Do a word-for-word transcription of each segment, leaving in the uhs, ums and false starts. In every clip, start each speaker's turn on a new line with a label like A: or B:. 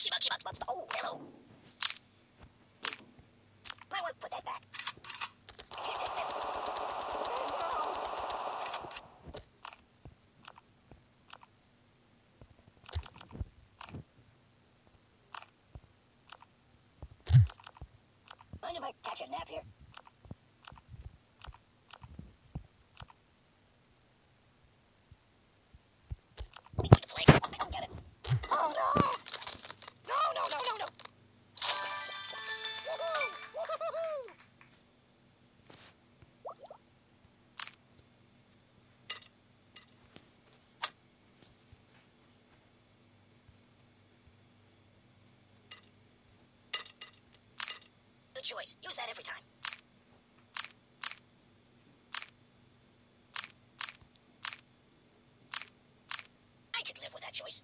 A: Oh, hello. Might want to put that back. Mind if I catch a nap here? We need to play. I don't get it. Oh no! No, no, no, no, no! Woohoo! Woohoo! Good choice. Use that every time. I could live with that choice.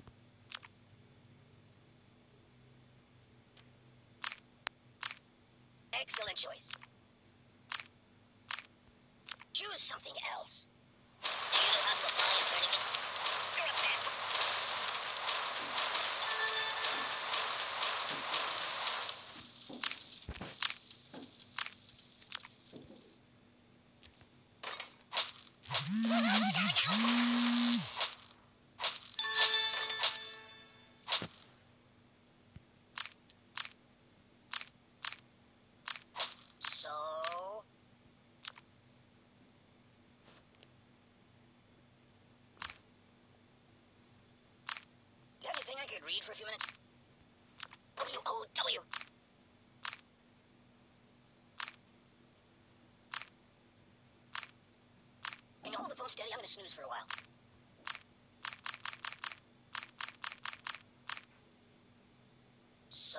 A: Excellent choice. Choose something else. Do you know how to apply a tournament? You're a man. So... You got anything I could read for a few minutes? W O W. Can you hold the phone steady? I'm gonna snooze for a while. So...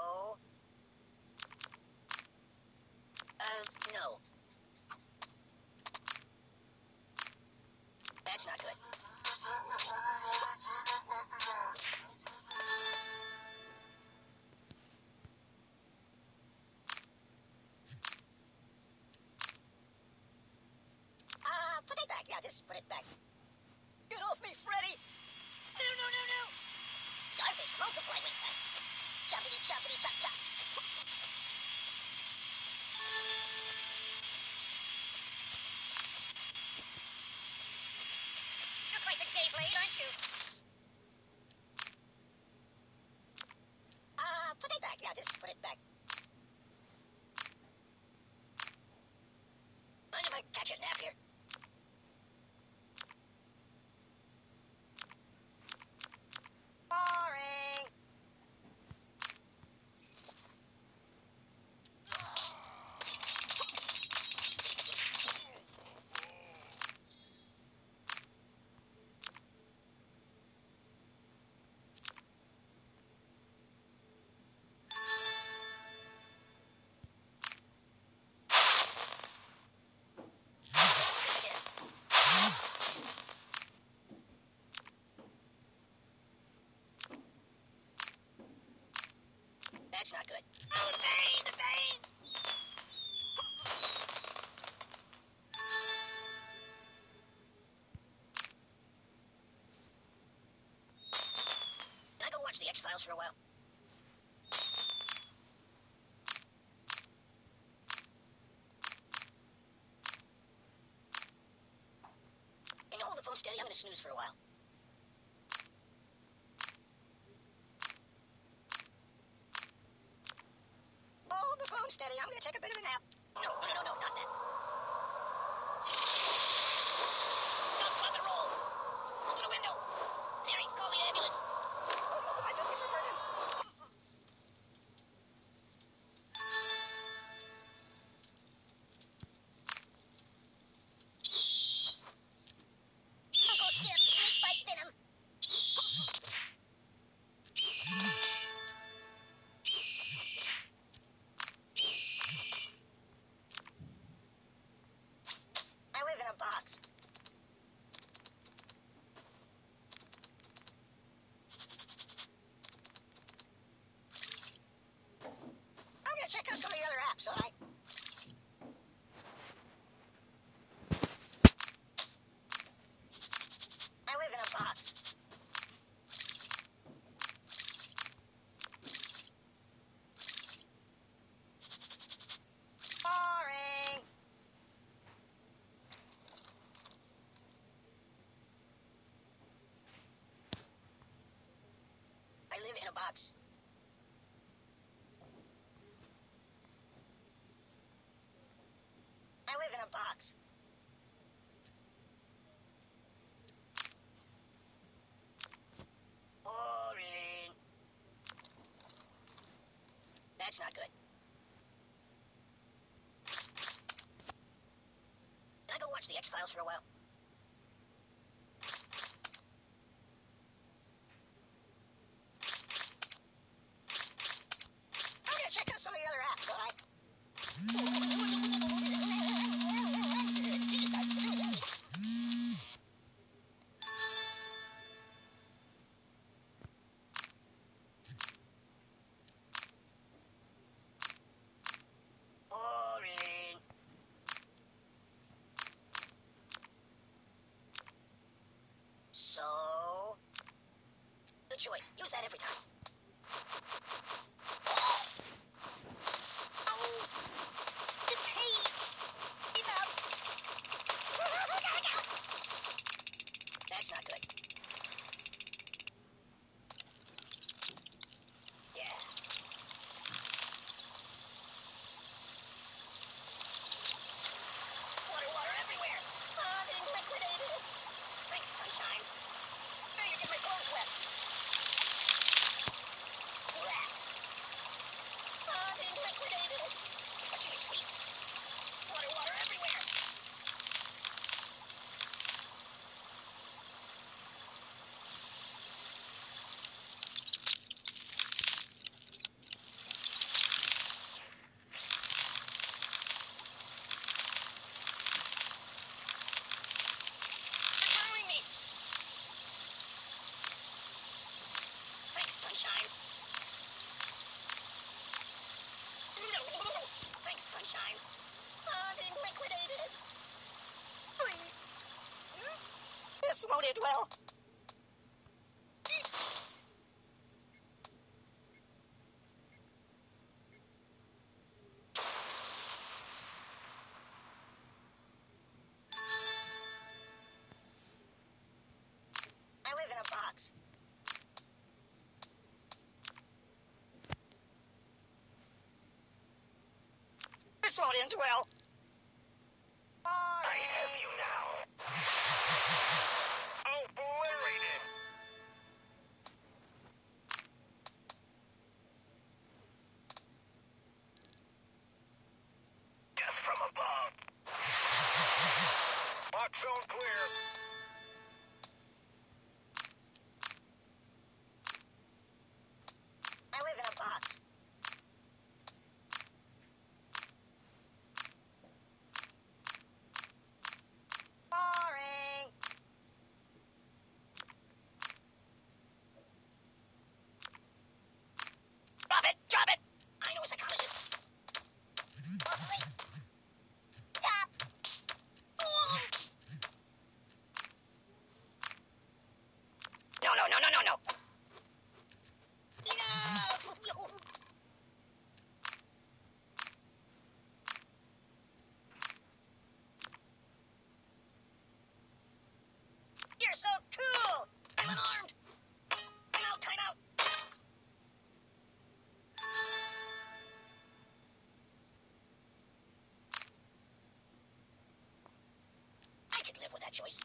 A: Uh, no. That's not good. Uh, put it back. Yeah, just put it back. Get off me, Freddy! No, no, no, no! Starfish multiply with that. Choppity choppity chop chop. You're quite the gay blade, aren't you? Uh, put it back. Yeah, just put it back. Mind if I catch a nap here? Boring. That's not good. Oh, the pain, the pain! Can I go watch the X-Files for a while? Can you hold the phone steady? I'm gonna snooze for a while. Hold the phone steady. I'm gonna take a bit of a nap. No, no, no, no, no, not that. Stop, drop, and roll. Roll to the window. Terry, call the ambulance. Oh, my biscuits are burning. Uncle Skip, snake bite venom. live in a box. I live in a box. Boring. That's not good. Can I go watch the X-Files for a while? I'm gonna check out some of the other apps, alright? Boring. So... Good choice. Use that every time. Oh! The pain! Enough! That's not good. Yeah. Water, water everywhere! Oh, being liquidated! Thanks, sunshine. Now you get my clothes wet. Blah. Oh, being liquidated! Touching his feet. Water, water everywhere! They're drowning me! Thanks, sunshine. No! Thanks, sunshine. Oh, being liquidated. This won't end well. I live in a box. This won't end well.
B: I have you now. Obliterated. Death from above. Lock zone clear.
A: I live in a box. Boring. Drop it! Drop it! I know a psychologist. Lovely. Stop. Oh. No, no, no, no, no, no. No. You're so cool! I'm unarmed! Time out, time out! I could live with that choice.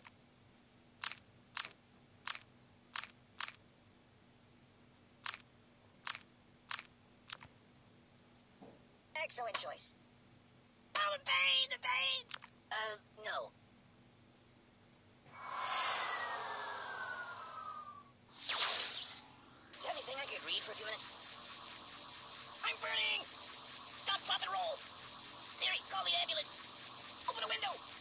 A: Excellent choice. Oh, the pain, the pain! Uh, no. You have anything I could read for a few minutes? I'm burning! Stop, drop, and roll! Siri, call the ambulance! Open a window!